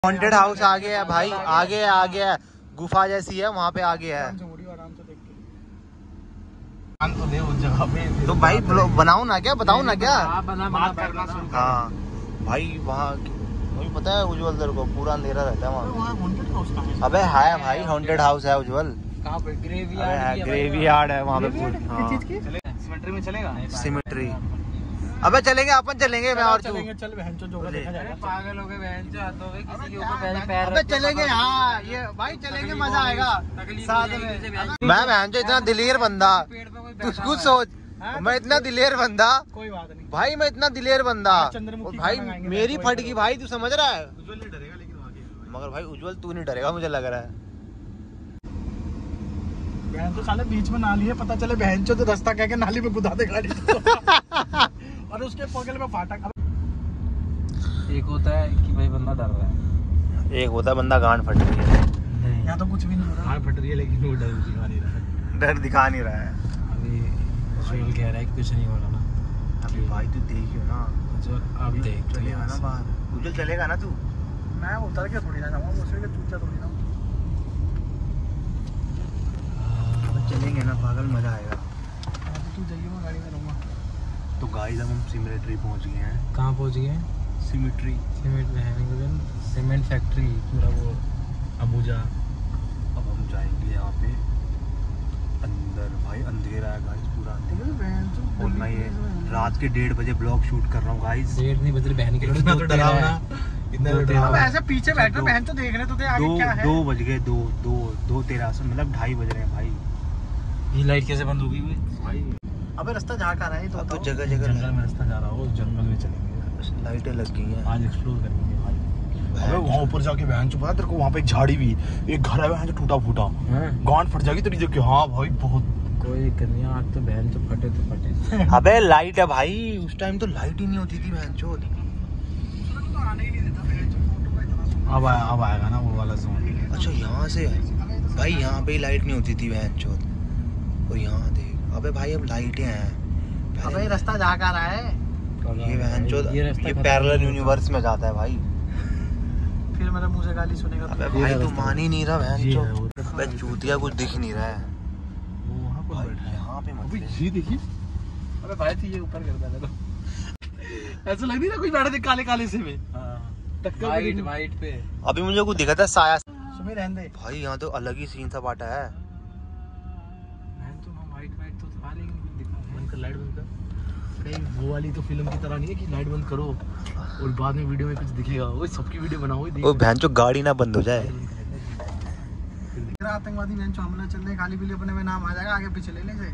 Haunted house आ गया है भाई, आगे आ गया है, गुफा जैसी है वहाँ पे आगे है। तो दे उस जगह पे तो भाई बनाओ ना क्या, बताओ ना क्या। हाँ भाई वहाँ पता है उज्जवल दर को पूरा अंधेरा रहता है वहाँ। हॉन्टेड हाउस कहाँ है? अबे है भाई, हॉन्टेड हाउस है उज्जवल। कहाँ पे? ग्रेवयार्ड है वहाँ पे। सिमेट्री में चलेगा? सिमेट्री। अबे चलेंगे, अपन चलेंगे। मैं और चलेंगे, चल बहन चो जो देखा जाएगा। पागल हो गए बहन चो, हाथों में किसी के ऊपर पैर। अबे चलेंगे, हाँ ये भाई चलेंगे, मजा आएगा साथ में। मैं बहन चो इतना दिलेर बंदा, तू खुद सोच, मैं इतना दिलेर बंदा। कोई बात नहीं भाई, मैं इतना दिलेर बंदा। भाई मेरी फट गई भाई, तू समझ रहा है। उज्जवल नहीं डरेगा लेकिन वहाँ मगर भाई उज्जवल तू नहीं डरेगा मुझे लग रहा है। बहन तो साले बीच में नाली है, पता चले बहन चो तो रास्ता कह के नाली में गुदा दे गाड़ी और उसके बगल में फाटक। एक होता है कि भाई बंदा डर रहा है, एक होता है बंदा गांड फट रही है। यहाँ तो कुछ भी नहीं हो रहा, गांड फट रही है लेकिन वो डर दिखा नहीं रहा है। डर दिखा नहीं रहा है। अभी उज्जवल कह रहा है कि कुछ नहीं हो रहा ना। अभी भाई तू देखियो ना, अब देख चलेगा ना बाहर। उज्जवल चलेगा ना तू? मैं उतर के थोड़ी ना जाऊंगा, उसके चूचा थोड़ी ना। चलेंगे ना पागल, मजा आएगा। तू जाइए, मैं गाड़ी में रहूंगा। तो गाइस अब हम सिमेट्री पहुंच गए हैं। कहाँ पहुंच गए? सिमेट्री, सीमेंट फैक्ट्री, पूरा वो अबूजा। अब हम जाएंगे यहाँ पे अंदर। भाई अंधेरा है गाइस, पूरा अंधेरा। और मैं ये रात के 1:30 बजे ब्लॉग शूट कर रहा हूँ गाइस। 1:30 नहीं बज रही बहन के लिए। इतना तो डरावना, इतना तो डरावना। अब ऐसे पीछे बैठ कर बहन तो देख रहे तो आगे क्या है। 2 बज गए, 2:13 मतलब 2:30 बज रहे हैं भाई। ये लाइट कैसे बंद होगी भाई? अबे रास्ता जहाँ का रहा है तो जगह जगह जंगल में रास्ता जा रहा हो, जंगल में चलेंगे। लाइटें लग गई हैं, आज एक्सप्लोर करेंगे भाई। अबे वहाँ ऊपर जाके बहन चो पता तेरे को, वहाँ पे एक झाड़ी भी, एक घर है बहन जो टूटा फूटा, गांड फट जाएगी तेरी देख के। हाँ भाई बहुत। कोई करनी आज तो बहन चो फटे तो फटे। अबे लाइट है भाई, उस टाइम तो लाइट ही नहीं होती थी बहन चो। अब आएगा ना वो वाला जोन। अच्छा यहाँ से भाई, यहाँ पे ही लाइट नहीं होती थी बहन चो। और यहाँ देख, अबे भाई अब लाइटें हैं। अबे रास्ता जा कर रहा है ये बहन चो, ये पैरेलल यूनिवर्स में जाता है भाई। फिर मेरे मुंह से गाली सुनेगा। अबे भाई तू मान ही नहीं रहा बहन चो। अबे चूतिया कुछ दिख नहीं रहा है। भाई यहाँ पे मत ये देखिए। अबे भाई तू ये ऊपर कर दे तो ऐसा लग नहीं रहा कुछ बैठा थे काले काले से में। टक्कर वाइट पे अभी मुझे कुछ दिखा था साया। सुमित रहने दे भाई यहाँ तो अलग ही सीन सा बाटा है। तो वाइट तो था लेकिन दिखा बंद कर, लाइट बंद कर। नहीं वो वाली तो फिल्म की तरह नहीं है कि लाइट बंद करो और बाद में वीडियो में कुछ दिखेगा। वो सबकी वीडियो बनाओ। वो बहन चो गाड़ी ना बंद हो जाए। आतंकवादी बहन चो हमला चल रहे, खाली पीली अपने में नाम आ जाएगा, आगे पीछे ले ले से।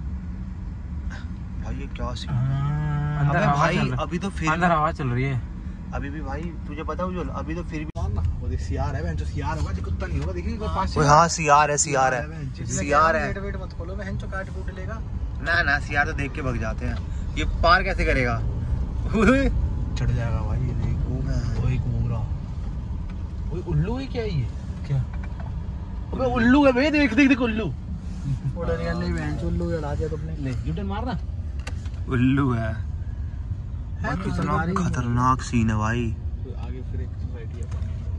भाई ये क्या सीन? अंदर अबे भाई भाई अभी तो फिर अंदर हवा चल रही है अभी भी भाई, तुझे पता है उज्जवल, अभी तो फिर भी वो देख सीआर है बहन चो। सीआर होगा जो कुत्ता नहीं होगा, देखिए पास। हाँ सीआर है, सीआर है, सीआर है। वेट मत खोलो बहन चो, काट कूट लेगा ना सीआर तो देख के भग जाते हैं। ये पार कैसे करेगा? चढ़ जाएगा भाई। ये देख वो एक मोरा, वो उल्लू है क्या? ये क्या? अबे उल्लू है भाई, देख देख देख उल्लू। उड़न वाले बहन चो उल्लू उड़ा दिया तुमने। ले यूटर्न मारना। उल्लू है। कितना खतरनाक सीन है भाई। आगे फिर एक सोसाइटी है,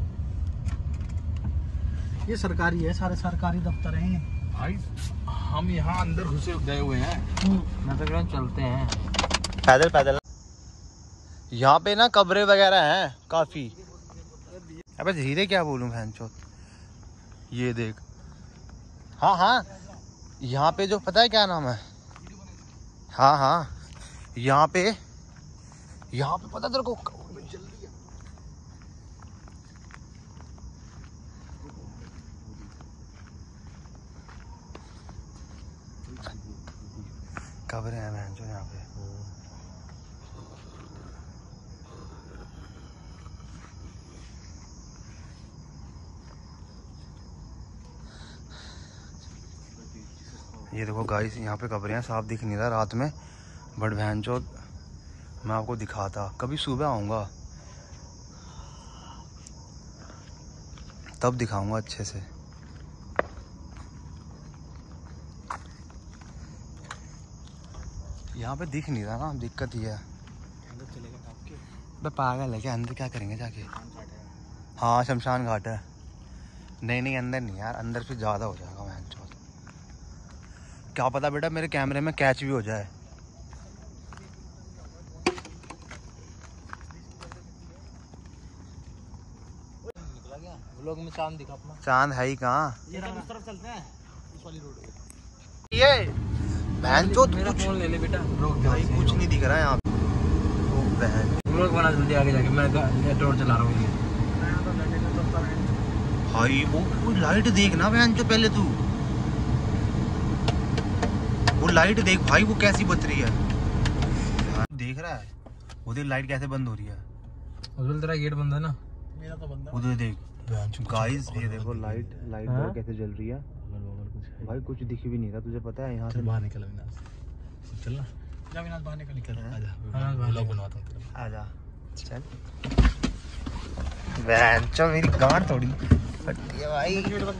ये सरकारी है, सारे सरकारी दफ्तर हैं भाई। हम यहाँ अंदर घुसे गए हुए हैं। मैं तो चलते हैं पैदल पैदल। यहाँ पे ना कब्रें वगैरह हैं काफी। अबे धीरे क्या बोलूं बहन चोद। ये देख, हाँ यहाँ पे जो पता है क्या नाम है, हाँ यहाँ पे पता तेरे को कब्रें हैं बहन जो यहाँ पे। ये देखो गाइस, यहाँ पे कब्रें हैं, साफ दिख नहीं रहा रात में, बट बहन चो मैं आपको दिखाता। कभी सुबह आऊँगा तब दिखाऊंगा अच्छे से। यहाँ पे दिख नहीं रहा ना, दिक्कत ही है। अंदर चलेगा आपके? पागल है क्या? अंदर क्या करेंगे जाके? हाँ शमशान घाट है। नहीं नहीं अंदर नहीं यार, अंदर फिर ज़्यादा हो जाएगा मैं चौथ। क्या पता बेटा मेरे कैमरे में कैच भी हो जाए। निकला गया व्लॉग में चांद दिखा अपना। चांद है ही कहाँ। ये उस तरफ चलते हैं, उस वाली रोड पे। ये बहन चौथ मेरा कुछ फोन ले ले बेटा। भाई कुछ नहीं दिख रहा है यहाँ पे। ओ बहन व्लॉग बना जल्दी आगे जाके, मैं टोर चला रहा हूँ ये। भाई वो लाइट देख ना बहन जो पहले तू, वो लाइट देख भाई वो कैसी बच रही है। देख रहा है उधर लाइट कैसे बंद हो रही है। उधर तेरा गेट बंद है ना, मेरा तो बंद है। उधर देख गाइस, ये देखो लाइट कैसे जल रही है भाई, कुछ दिख भी नहीं रहा तुझे पता है। यहाँ से बाहर निकल अविनाश, चल ना जा अविनाश, बाहर निकल। आजा व्लॉग बनवाता हूँ तेरा। आजा चल। बहन चो मेरी गांड थोड़ी फटी है भाई।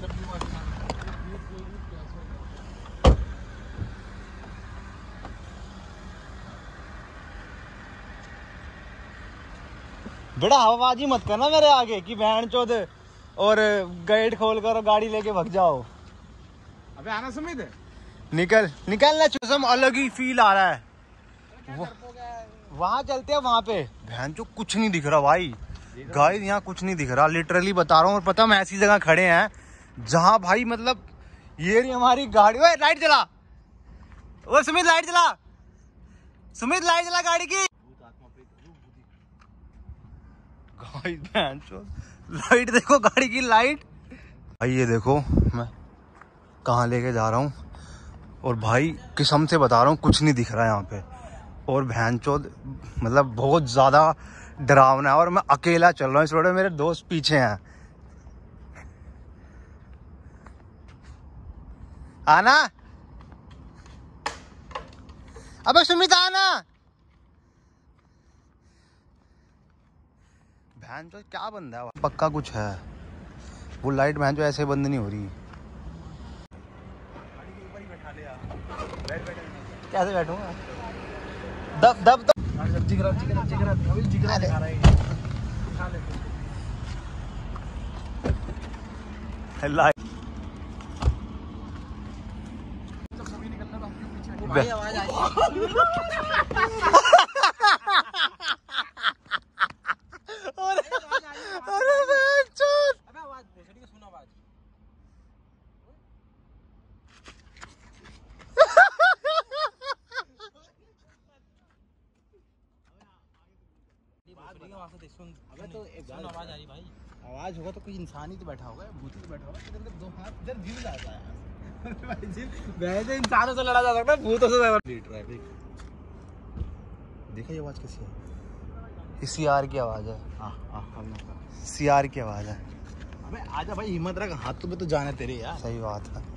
बड़ा हवाबाजी मत करना मेरे आगे कि बहन चोद और गेट खोल कर गाड़ी लेके भग जाओ। अबे आना सुमित, निकल निकलना चुसम, अलग ही फील आ रहा है। वहां चलते हैं, वहां पे बहन चो कुछ नहीं दिख रहा भाई। गाइस यहाँ कुछ नहीं दिख रहा, लिटरली बता रहा हूँ। और पता हम ऐसी जगह खड़े हैं जहाँ भाई मतलब ये रही हमारी गाड़ी। ओए लाइट जला, ओ सुमित लाइट जला, सुमित लाइट जला गाड़ी की। गाइस बहन चो लाइट देखो, गाड़ी की लाइट भाई। ये देखो मैं कहाँ लेके जा रहा हूँ, और भाई कसम से बता रहा हूँ कुछ नहीं दिख रहा है यहाँ पे। और बहन चोद मतलब बहुत ज्यादा डरावना है, और मैं अकेला चल रहा हूँ इस रोड में, मेरे दोस्त पीछे हैं। आना अबे सुमित आना। बहन चोद क्या बंद है, पक्का कुछ है। वो लाइट बहन चोद ऐसे बंद नहीं हो रही। कैसे बैठूंगा, दब दब दब। जिगरा जिगरा जिगरा अभी जिगरा दिखा रहा है। उठा ले लाइट सभी निकलना, तो हम क्यों पीछे। भाई आवाज आई अरे बहन चोद। अबे आवाज भोसड़ी का, सुन आवाज। अबे तो एक सुन आवाज आ रही भाई। आवाज होगा तो कोई इंसान ही तो बैठा होगा, भूत ही तो बैठा होगा। तेरे दो हाथ इधर गिर जाता है भाई जी। वैसे इंसानों से लड़ा जा सकता है, भूतों से ट्रैफिक। देखा ये आवाज कैसी है? सीआर की आवाज है। सीआर की आवाज है। अबे आजा भाई, हिम्मत रख, हाथ तो में तो जाना तेरे यार। सही बात है।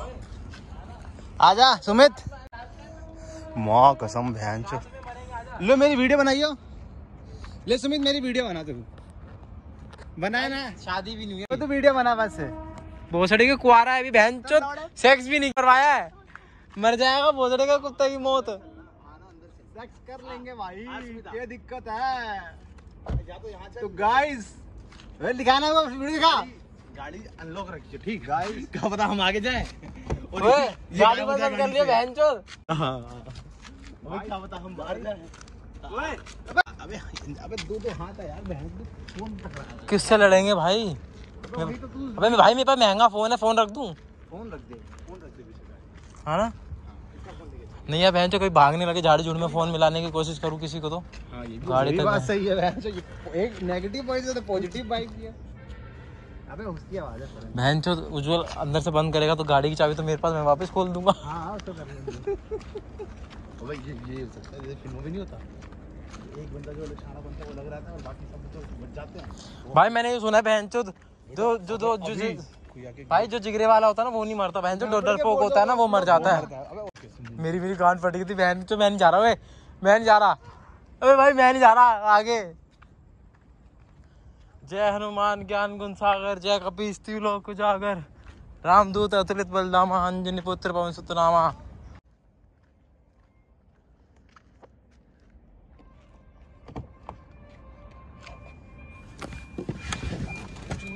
आजा सुमित, माँ कसम बहन चो। लो मेरी वीडियो बनाइयो, ले सुमित मेरी वीडियो बना। तू बनाया ना, शादी भी नहीं है तो वीडियो बना बस। भोसड़ी के कुआरा है अभी, बहन चोद सेक्स भी नहीं करवाया है, मर जाएगा भोसड़ी का कुत्ते की मौत। सेक्स कर लेंगे भाई, ये दिक्कत है। तो गाइस दिखाना वो वीडियो दिखा। गाड़ी अनलॉक रखिए ठीक गाइस, क्या पता हम आगे जाएं। ओए गाड़ी बंद कर लिया बहन चोद। क्या पता हम बाहर जाएं। अबे अबे दो हाथ है यार, बहन फोन पकड़ा है। किससे लड़ेंगे भाई? अबे भाई मेरे पास महंगा फोन है, फोन रख दूं? फोन रख दे हाँ ना। नहीं यार बहन चो कोई भागने लगे झाड़ी झूड़ में, फोन मिलाने की कोशिश करूँ किसी को तो। हाँ ये गाड़ी तक बात सही है बहन चो, एक नेगेटिव पॉइंट से तो पॉजिटिव बाइक दिया। अबे उसकी आवाज है बहन चो। उज्जवल अंदर से बंद करेगा तो गाड़ी की चाबी तो मेरे पास, मैं वापस खोल दूंगा। हाँ तो कर लेंगे। अबे ये हो सकता है जैसे फिल्मों में नहीं होता, एक बंदा जो निशाना बनता है वो लग रहा था और बाकी सब तो बच जाते हैं। भाई मैंने ये सुना है बहन चो, जो भाई जो जिगरे वाला होता है ना वो नहीं मरता बहन चो, डरपोक होता है ना वो मर जाता है। मेरी गांड फट गई थी बहन चो, मैं नहीं जा रहा। मैं नहीं जा रहा, अबे भाई मैं नहीं जा रहा आगे। जय हनुमान ज्ञान गुण सागर, जय कपीस त्रिलोक उजागर, रामदूत अतुलित बलदामा, अंजनी पुत्र पवन सुत नामा।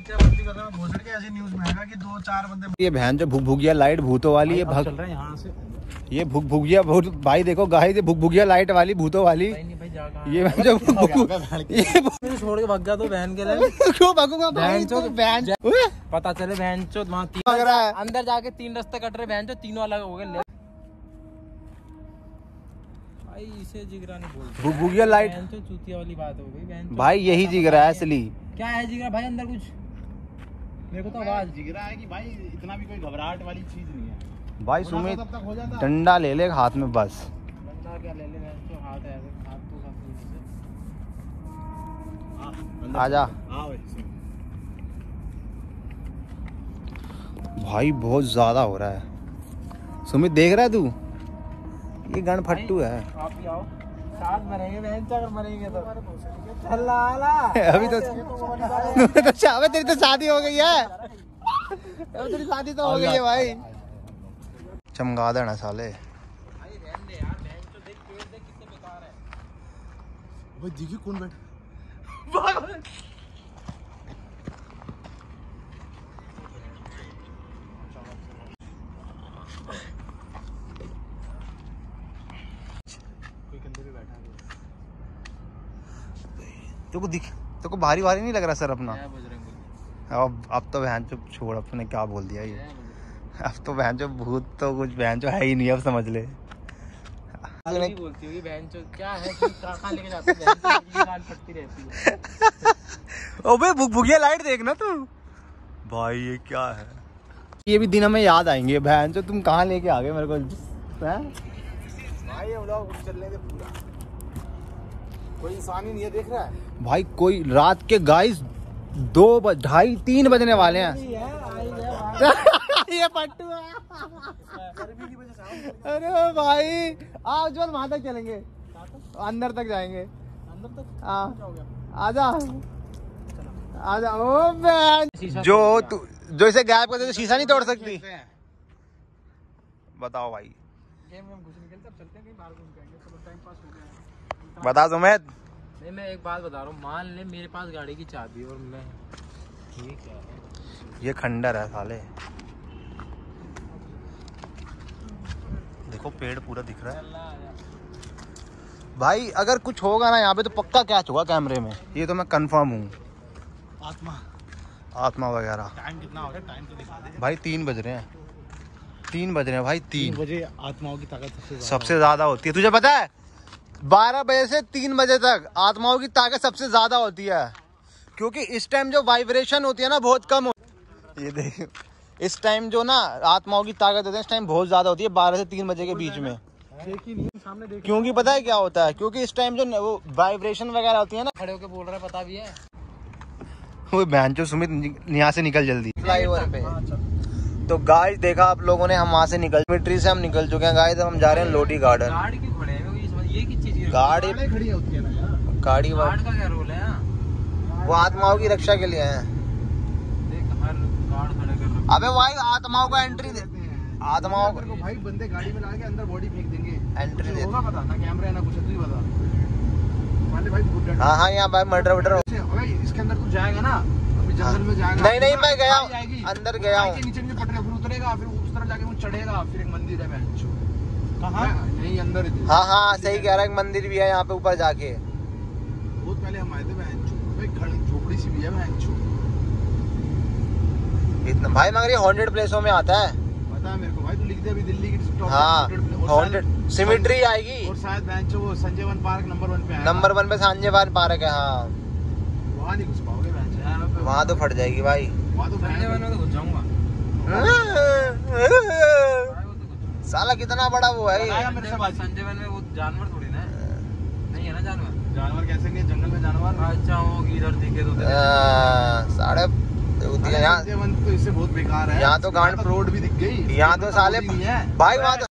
ऐसी न्यूज में आएगा कि 2-4 बंदे ये बहन जो भुगभुगिया लाइट भूतों वाली ये चल रहे हैं यहाँ से। ये भुगभुगिया भूत भाई देखो गाइस, ये भुगभुगिया लाइट वाली भूतों वाली ये जो छोड़ के भाग गया तो बहन के लिए क्यों भागूंगा बहन चो बहन पता चले बहन चो वहाँ लग रहा है अंदर जाके 3 रास्ते कट रहे बहन चो, तीनों अलग हो गए। भाई इसे जिगरा नहीं बोलते, भुगभुगिया लाइट बहन चो चूतिया वाली बात हो गई बहन। भाई यही जिगरा है असली। क्या है जिगरा भाई अंदर कुछ? मेरे को तो आवाज जिगरा है कि भाई इतना भी कोई घबराहट वाली चीज नहीं है भाई सुमित डंडा ले ले हाथ में बस। बंदा क्या ले ले बहन चो, हाथ है हाथ तो साथ आजा भाई, बहुत ज्यादा हो रहा है सुमित, देख रहा है तू? ये गण फट्टू है। आप भी आओ साथ मरेंगे बहन चो, अगर मरेंगे तो अल्लाह अभी तो अबे तेरी तो शादी हो गई है, अबे तेरी शादी तो हो गई है भाई। चमगादड़ है साले। भाई रहने दे यार बहन चो, देख पेड़ देख कितने बेकार है। भाई देखिए कौन बैठा तेको दिख, तेको भारी भारी नहीं लग रहा सर अपना? अब तो बहन चो छोड़, अब तूने क्या बोल दिया ये, अब तो बहन चो भूत तो कुछ बहन चो है ही नहीं, अब समझ ले। नहीं बोलती हुई बहन चो, क्या है कि कहां लेके जाते हैं बहन चो, ये गाल फटती रहती है। ओबे भुगभुगिया लाइट देखना तू भाई, ये क्या है? ये भी दिन हमें याद आएंगे बहन चो, तुम कहाँ लेके आ गए मेरे को हैं? भाई ये व्लॉग चलने दे पूरा, कोई इंसान ही नहीं है देख रहा है भाई। कोई रात के गाइस 2 ढाई 3 बजने वाले हैं। ये पट्टू है। अरे भाई आओ जो वहां तक चलेंगे, अंदर तक जाएंगे, अंदर तक आजा आजा। ओ बहन जो तू जो इसे गायब कर दे तो शीशा नहीं तोड़ सकती? बताओ भाई, गेम में घुस निकलते, अब चलते हैं कहीं बाहर घूम के आएंगे, चलो टाइम पास हो गया। बता सुमित। नहीं मैं एक बात बता रहा हूँ, मान ले मेरे पास गाड़ी की चाबी और मैं, ये क्या है? ये खंडर है साले, देखो पेड़ पूरा दिख रहा है भाई। अगर कुछ होगा ना यहाँ पे तो पक्का कैच होगा कैमरे में, ये तो मैं कंफर्म हूँ। आत्मा वगैरह। टाइम कितना हो रहा है? टाइम तो दिखा दे भाई 3 बज रहे हैं, 3 बज रहे हैं भाई। 3 बजे आत्माओं की ताकत सबसे ज्यादा होती है, तुझे पता है? 12 बजे से 3 बजे तक आत्माओं की ताकत सबसे ज्यादा होती है, क्योंकि इस टाइम जो वाइब्रेशन होती है ना बहुत कम होती है। ये देख, इस टाइम जो ना आत्माओं की ताकत होती है इस टाइम बहुत ज्यादा होती है, 12 से 3 बजे के बीच में। क्योंकि पता है क्या होता है? क्योंकि इस टाइम जो वो वाइब्रेशन वगैरह होती है ना। खड़े होके बोल रहा है, पता भी है। वो बहन जो सुमित यहाँ से निकल जल्दी फ्लाईओवर पे। तो गाइस देखा आप लोगों ने, हम वहाँ से निकल, मिट्री से हम निकल चुके हैं गाइस। हम जा रहे हैं लोधी गार्डन। गाड़ी क्यों खड़े हैं? ये किस चीज की गाड़ी खड़ी होती है ना यार, गाड़ी गार्ड का क्या रोल है यहाँ? वो आत्माओं की रक्षा के लिए है। देख हर गार्ड खड़े कर रहे अबे भाई आत्माओं को एंट्री दे, आत्माओं को भाई बंदे गाड़ी में लाके अंदर बॉडी फेंक देंगे, एंट्री दे। होगा पता ना कैमरा है ना कुछ, तू ही बता। मान ले भाई बहुत डर। हाँ यहाँ भाई मर्डर वर्डर। भाई इसके अंदर कुछ जाएगा ना, अभी जंगल में जाएगा। नहीं मैं गया हूँ, अंदर गया हूँ। नीचे नीचे पटरे फिर उतरेगा, फिर उस तरफ जाके वो चढ़ेगा, फिर एक मंदिर है बहनचो। कहाँ? नहीं अंदर। हाँ सही कह रहा है, एक मंदिर भी है यहाँ पे ऊपर जाके। बहुत पहले हम आए थे बहनचो, भाई घर झोपड़ी सी भी है बहनचो। इतना भाई मगर ये हॉन्टेड प्लेसों में आता है, पता है मेरे को भाई, तू लिख दे अभी दिल्ली की टॉप हाँ हॉन्टेड सिमिट्री आएगी। और शायद बहनचो वो संजय वन पार्क नंबर 1 पे है। नंबर 1 पे संजय वन पार्क है। हाँ वहाँ नहीं घुस पाओगे बहनचो, वहाँ तो फट जाएगी भाई। वहाँ तो संजय वन में तो घुस जाऊंगा। साला कितना बड़ा वो है ये। मेरे से बात। संजय वन में वो जानवर थोड़ी ना है। नहीं है ना जानवर? जानवर कैसे नहीं है जंगल में जानवर? अच्छा वो इधर दिखे तो साढ़े यहाँ संजय वन तो इससे बहुत बेकार है। यहाँ तो गांड रोड भी दिख गई, यहाँ तो साले नहीं है भाई, वहाँ तो